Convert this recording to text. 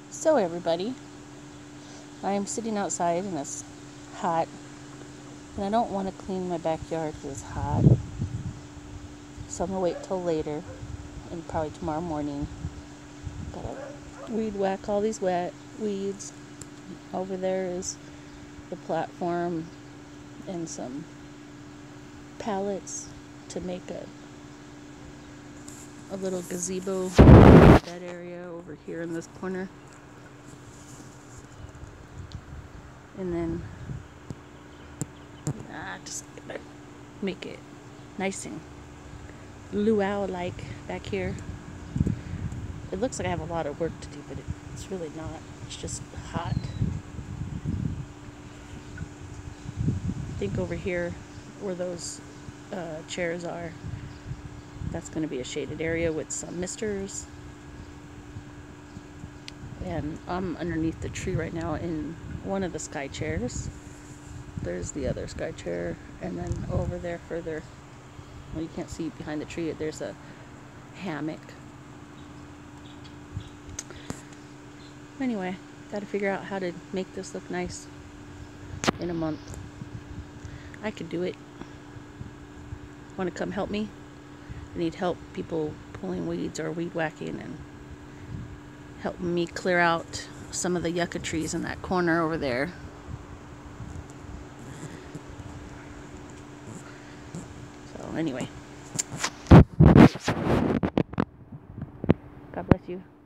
So everybody, I am sitting outside and it's hot, and I don't want to clean my backyard because it's hot. So I'm going to wait till later, and probably tomorrow morning. Gotta weed whack all these weeds. Over there is the platform and some pallets to make a little gazebo bed area over here in this corner. And then just gonna make it nice and luau-like back here. It looks like I have a lot of work to do, but it's really not. It's just hot. I think over here where those chairs are, that's going to be a shaded area with some misters. And I'm underneath the tree right now in one of the sky chairs. There's the other sky chair, and then over there further, well, you can't see behind the tree, there's a hammock. Anyway, got to figure out how to make this look nice in a month. I could do it. Want to come help me? I need help people pulling weeds or weed whacking and helping me clear out some of the yucca trees in that corner over there. So anyway, God bless you.